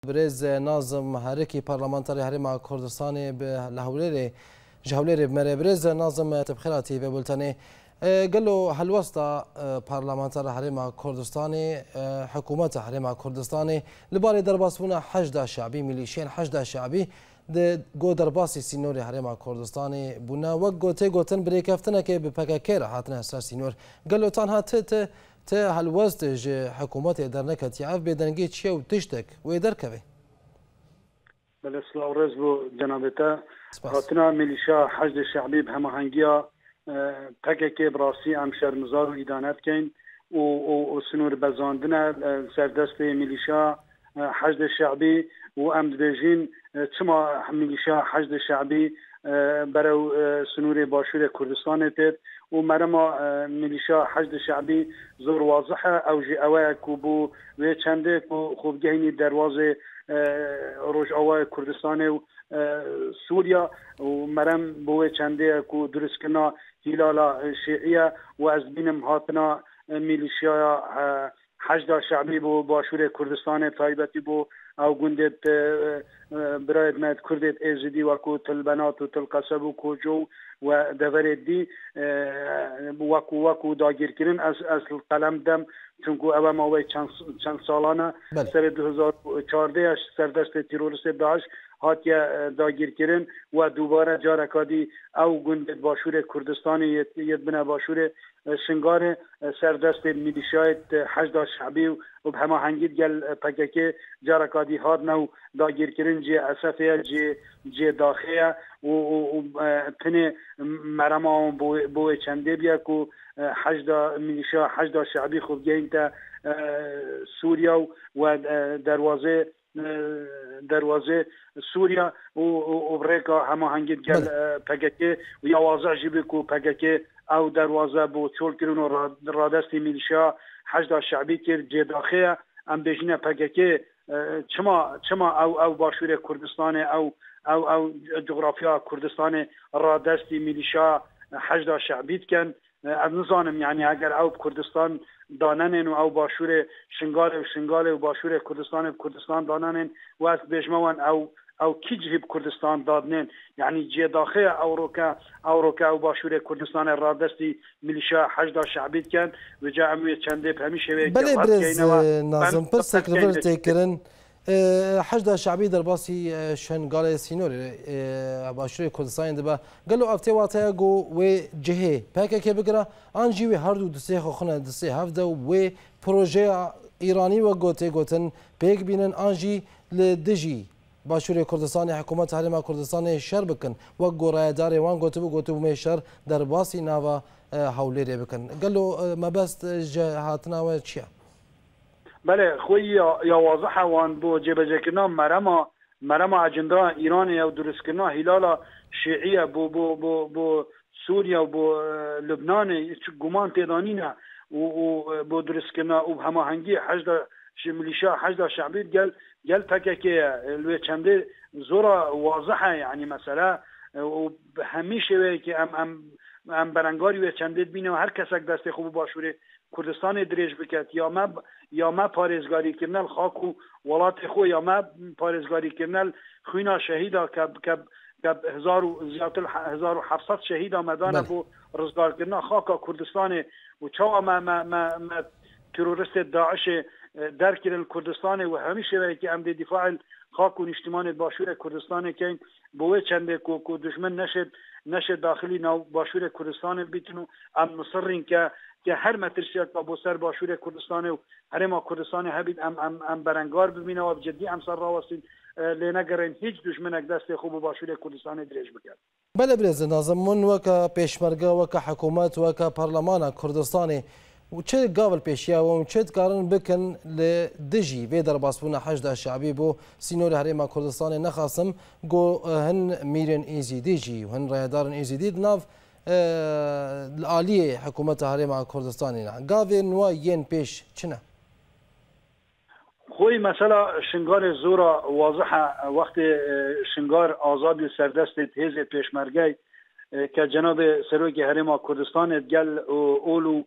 برز ناظم هرکی پارلمانتاری هرما کردستانی به لهولری جهولری بمره برز ناظم تبخیراتی به بولتنی قالوا هل وسط پارلمانتار هرما کردستانی حکومت هرما کردستانی لباری درباسبونا حشد شعبی میلیشین حشد شعبی گو درباسی سینوری هرما کردستانی بونا و گوته گوتن بریکفتنه که به پککر هاتنه سر سینور قالوا تنها ته هل وسط حکومت درنکت یعف بدنگی چیه و تشتک و درکوی بله سلام رزبو جنابتا هاتنا میلیشا حشد شعبی به هماهنگیا پکک براسی ام شرمزار و ایدانت کن و سنور بزاندن سردست میلیشا حشد شعبی و ام دبیجین چما میلیشا حشد شعبی برو سنور باشور کردستان تید و مرما میلیشا حشد شعبی زور واضحه او جی اوه کوبو و چنده خوب گهینی دروازه روش اوه کردستان و سوریا و مرم بوه چنده کو درست کنا هلالا شیعیه و از بینم هاتنا میلیشیا حشد شعبی بو باشور کردستان تایبتی بو او گندت براید مد کردت ازدی و کو تلبنات و تلقصب و کوجو و دورید دی وکو داگیر کردن از قلم دم چونکو اوه ماوی چند سالانه سر 2014 سردست تروریست داعش هاتیا داگیر کردن و دوباره جارکادی او گندت باشور کردستان ید بنا باشور شنگار سردست میلیشایت حشد شعبی و به همه هنگید گل پککه جارکادی هاد نو داگیر کردن جی اسفه جی داخله و تنه مرما بو چنده بیا کو میلیشا حشد شعبی خوب گین تا سوریا و دروازه سوریا و بریکا همه هنگید گل پککه و یا واضح جیبه کو پککه او دروازه بو چول کرن و رادستی میلیشا حشد شعبی کرد جی داخله ام بجینه پککه چما او باشور کردستان او جغرافیا کردستان رادستی میلیشا حشد شعبی کن از نظانم یعنی اگر او کردستان داننن و او باشور شنگال و باشور کردستان داننن و از بجموان او کی جهب کردستان دادنن یعنی جه داخل اوروکا و باشور کردستان رادستی میلیشا حشد شعبی کن و جا امیت چنده همیشه بله برز نازم پر سکرفر تکرن حشد شعبی در باسی شنگال سینوری باشور کردستان دبا قالوا افتی واتیا گو و جهه پاکه که بگره آنجی و هر دو دسته خونه دسته هفته و پروژه ایرانی و گوتن پیک بینن آنجی لدجی باشور کردستان حکومت هرما کردستان شر بکن و گورای داره وان گوتو میشر در باسی نوا حولی بکن قالوا ما بس هاتنا و چیا بله خوی یا واضحه وان بو جبهه کنا مرما اجندا ایران یا درست کنا هلالا شیعیه بو سوریا و بو لبنان گمان تیدانینا و بو درست کنا و هماهنگی حشد میلیشا حشد شعبی گل پککه لوی چنده زورا واضحه یعنی مثلا و همیشه وی که ام برنگاری و چنده بینه و هر کسک دست خوب باشوره کردستان دریج بکت یا ما پارێزگاری کردن خاک و وڵات خو یا ما پارێزگاری کردن خوینا شهیدا که 1700 شهید آمدانه بو رزگار کردن خاک کردستان و چاو ما تروریست داعش در کردن کردستان و همیشه وی که امد دفاع خاک و نشتمان باشور کردستان که بوه چنده که دشمن نشد داخلی نو باشور کردستان بیتنو ام مصرین که هر مترسیت با سر باشور کردستان و هرما کردستان هبید ام برنگار ببینه و بجدی ام سر راوستین لنگرین هیچ دشمنک دست خوب باشور کردستان دریج بکرد. بله برز ناظم من وکا پیشمرگه وکا حکومت وکا پارلمان کردستانی و چه قابل پیشیا و چه کارن بکن لدجی و در باسبون حشد شعبی بو سینور هرما کردستان نخاسم گو هن میرن ایزی دیجی و هن رایدارن ایزی دید ناف العالیه حکومت هرما کردستانی نه قاوی نوا ین پیش چنه خوی مثلا شنگار زورا واضحه وقت شنگار آزاد سردست تیز پیشمرگی که جناب سروک هرما کردستان گل اولو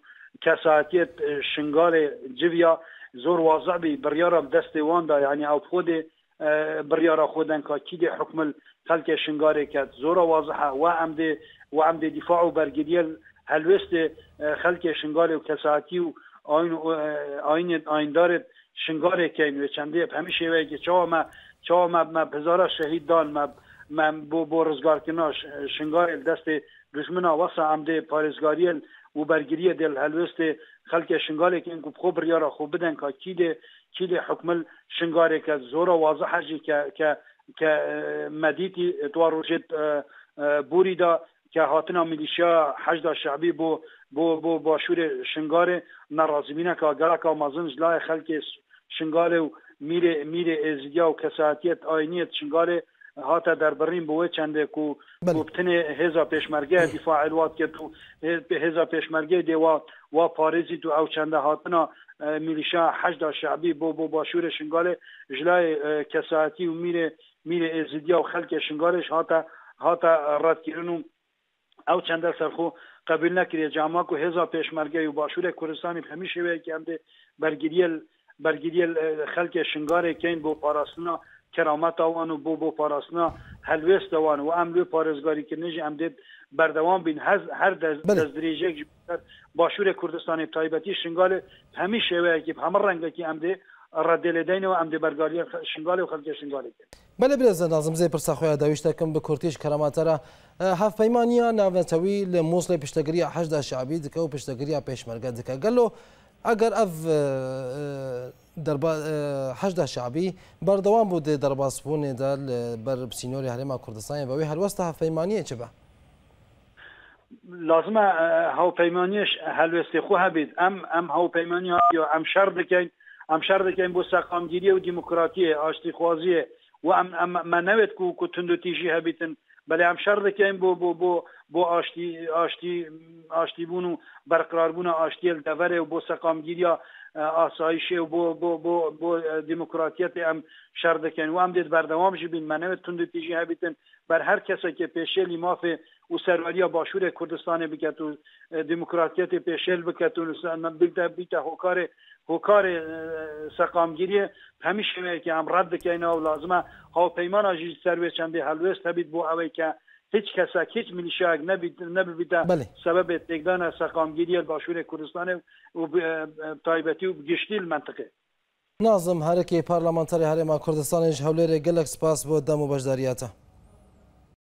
کساتیت شنگار جویا زور واضح بی بریارم دست وان دا یعنی او خود بریارا خودن که کی ده حکم خلک شنگاره کرد زور واضحه و عمد دفاع و برگریل هلوست خلک شنگاره و کساتی و آین دارد شنگاره کن و چنده همیشه وی که چا ما بزاره شهید دان ما بو رزگار کناش شنگاره دست دشمنا واسه عمد پارزگاریل و برگریه دل هلوست خلک شنگاره کن که خوب ریارا خوب بدن که کی ده حکم شنگاره که زور واضحه جی که مدیتی توار روشت بوری دا که هاتنا میلیشیا حشد شعبی بو باشور شنگاره نرازمینه که گرکا مازن جلای خلک شنگاره و میره ازدیا و کساتیت آینیت شنگاره هاتا در برین بوه چنده که بتنه هزا پیشمرگه دفاع الواد که تو هزا پیشمرگه دی و پارزی تو او چنده هاتنا میلیشا حشد شعبی بو باشور شنگاره جلای کساتی و میره ازدیا و خلک شنگارش هاتا رد کردن او چند سرخو قبول نکرده جامعه که هزا پیشمرگه و باشور کردستانی همیشه وی که همده برگریل خلک شنگاره که این بو پاراستنا کرامت آوان و بو پاراستنا هلوست آوان و املو پارزگاری که نجی همده بردوام بین هر دزدریجه باشور کردستانی تایبتی شنگاله همیشه وی که همه رنگه که همده ردل دین و امد برگاری شنگاله و خلک شنگاله بله برز ناظم زی پرسا خویا داویشت کم به کورتیش کرامات را هف پیمانیا ناونتوی لموصل پشتگیری حشد شعبی دک و پشتگیری پیشمرگه دک قالو اگر اف دربا حشد شعبی بردوام بود درباسبون دال بر بسینوری حرم کردستان و وی هر وسط هف پیمانیه چه لازمه هاو پیمانیش هلوست خو هبید ام هاو پیمانی یا ام شرط که بو ساقامگیری و دموکراتی آشتی خوازی و ام منوت کو تندو تیجی هبیتن بله ام شرط که بو آشتی بونو برقرار بونو آشتی الدوره و بو ساقامگیری آسایشه و بو دموکراتیت ام شرط که و ام دید بردوام جبین منوت تندو تیجی هبیتن بر هر کسی که پیشلی مافه و سروری باشور کردستان بکت و دموکراتیت پیشل بکت و بیتا هوکار سقامگیری همیشه که هم رد که اینا و لازمه ها پیمان آجی سروی چنده حلوست هبید بو اوی که هیچ کسا هیچ میلیشیا نبیده سبب تقدان سقامگیری باشور کردستان و تایبتی و گشتی المنطقه ناظم هرکی پارلمانتری حرم کردستان هولیر گلک سپاس بود دم و بجداریاته